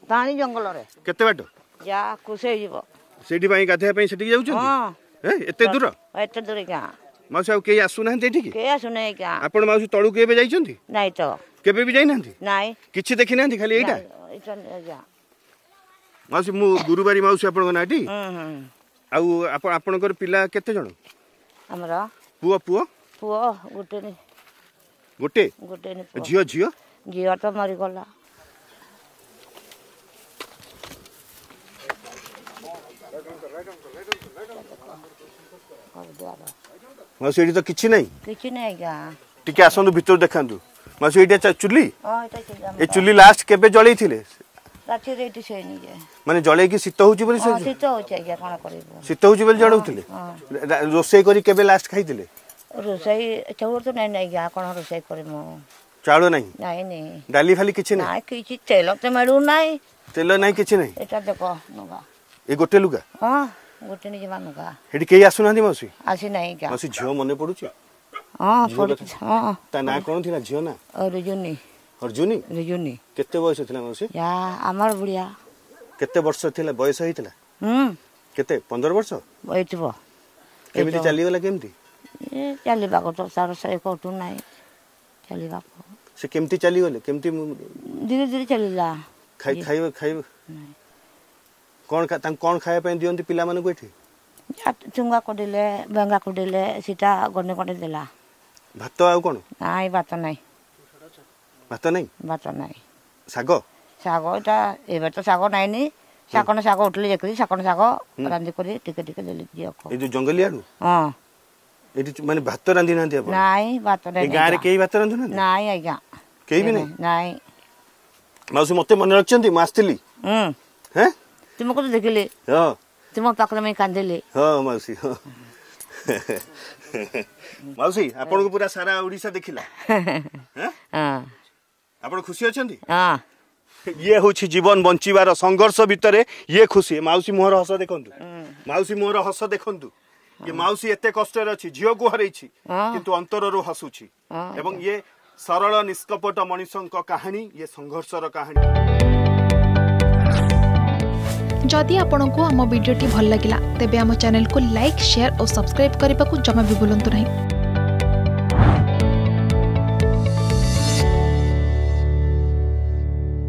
ताणी जंगल रे केते बाट जा कुसे जीव सेठी पई गाधे पई सेठी जाउ छथि हां एते दूर क्या माउसी आ के आसु ना एठी के आसु नै क्या आपण माउसी तळु केबे जाई छथि नाही तो केबे भी जाई नांती नाही किछि देखि नांती खाली एटा जा माउसी मु गुरुवारी माउसी आपण नाटी आउ आपणकर पिला केते जण हमरा पुओ पुओ पुओ गोटे ने गोटे गोटे ने झियो झियो झियो तो मरि गला माउसी एठी तो किछि नै किछि नै गा टिके आसंदु भीतर देखांदु माउसी एटा चुल्ली हां एटा चुल्ली ए चुल्ली लास्ट केबे जळै थिले राती रेटी से नि जे माने जळै की शीत होउची बोली से शीत होउची या कोन करबो शीत होउची बोली जळौथिले रोसई करी केबे लास्ट खाइथिले रोसई चाउर तो नै नै गा कोन रोसई करमो चाउर नै नै नै डाली फाली किछि नै नै किछि तेल तो मेडू नै तेल नै किछि नै एटा देखो नगा ए गोटे लुगा हां गोटे नि जमा नगा हेडी केई आसु नांदी माउसी आसी नै गा माउसी झियो मने पडुची हां पडुची हां ता ना कोन थिला झियो ना अर्जुनी अर्जुनी अर्जुनी केते बयस थिला माउसी या हमर बुढ़िया केते वर्ष थिला बयस हितला केते 15 वर्ष बयतबो केमिति चली गला केमिति ए चली बाको तो सार से कोटू नाही चली बाको से केमिति चली गले केमिति धीरे धीरे चलीला खाइ कोन कोन खाया पे दियंती पिला माने को एठी चुंगा को देले बेंगा को देले सीता गने कोटे देला भात आ कोन नाइ भात नाही भात नाही सागो सागो एटा एबे तो सागो नाही नी सागन सागो उठले जेकरी सागन सागो रांदी करी टिके टिके देली दियो को ए जो जंगली आडू हां एठी माने भात रांदी नांती आपण नाही भात नाही ए गां रे केई भात रांदु ना नाही आज्ञा केई भी नहीं नाही माउसी मते मन रखचंती मास्तिली हैं तुमको तो देखले हां तुम पाखरे में कांदेले हां माउसी माउसी आपण को पूरा सारा ओडिसा देखिला हैं हां आपण खुशी अछंती हां ये होछि जीवन बंचिबार संघर्ष भितरे ये खुशी माउसी मोहर हस देखंतु माउसी मोहर हस देखंतु ये माउसी एते कष्ट रे अछि झियो को हरैछि किंतु अंतर रो हसुछि एवं ये सरल निष्कपट मनुष्यक कहानी ये संघर्षर कहानी जदि आपंक आम भिडी भल लगा तेब आम चैनल को लाइक शेयर और सब्सक्राइब करने को जमा भी भूलु नहीं।